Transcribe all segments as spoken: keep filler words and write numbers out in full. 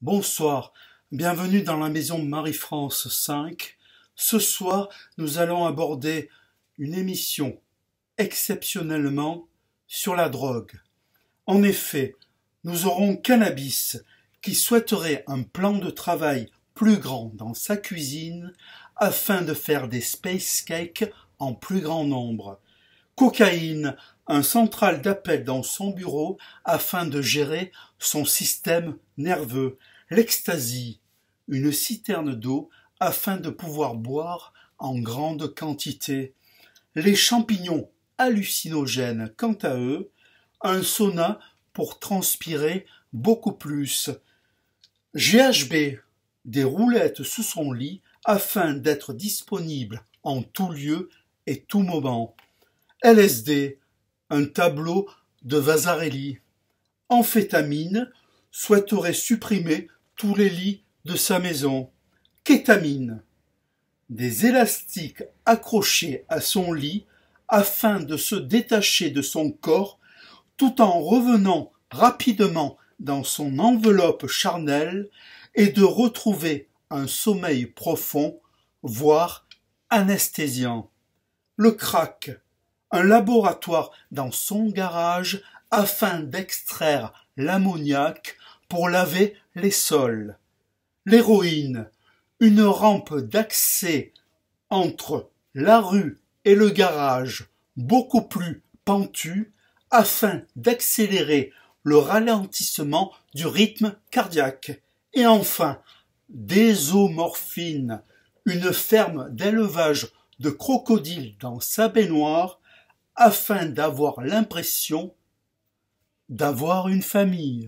Bonsoir, bienvenue dans la maison Marie-France cinq. Ce soir, nous allons aborder une émission exceptionnellement sur la drogue. En effet, nous aurons Cannabis qui souhaiterait un plan de travail plus grand dans sa cuisine afin de faire des space cakes en plus grand nombre. Cocaïne, un central d'appel dans son bureau afin de gérer son système nerveux. L'ecstasy, une citerne d'eau afin de pouvoir boire en grande quantité. Les champignons hallucinogènes, quant à eux, un sauna pour transpirer beaucoup plus. G H B, des roulettes sous son lit afin d'être disponible en tout lieu et tout moment. L S D, un tableau de Vasarely. Amphétamine, souhaiterait supprimer tous les lits de sa maison. Kétamine, des élastiques accrochés à son lit afin de se détacher de son corps tout en revenant rapidement dans son enveloppe charnelle et de retrouver un sommeil profond, voire anesthésiant. Le crack, un laboratoire dans son garage afin d'extraire l'ammoniac pour laver les sols. L'héroïne, une rampe d'accès entre la rue et le garage beaucoup plus pentue afin d'accélérer le ralentissement du rythme cardiaque. Et enfin, désomorphine, une ferme d'élevage de crocodiles dans sa baignoire afin d'avoir l'impression d'avoir une famille.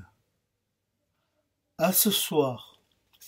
À ce soir.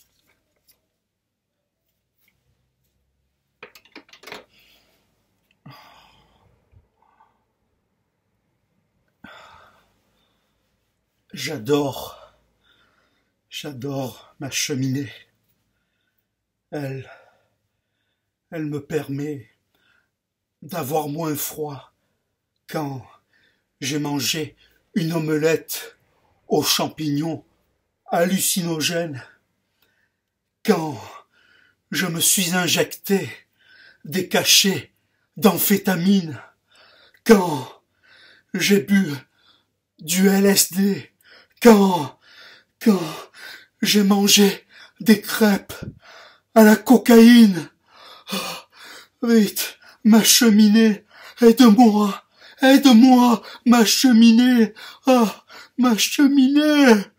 J'adore, j'adore ma cheminée. Elle, elle me permet d'avoir moins froid quand j'ai mangé une omelette aux champignons hallucinogènes, quand je me suis injecté des cachets d'amphétamine, quand j'ai bu du L S D, quand, quand j'ai mangé des crêpes à la cocaïne. Oh, vite, ma cheminée, aide-moi, aide-moi, ma cheminée, ah, oh, ma cheminée.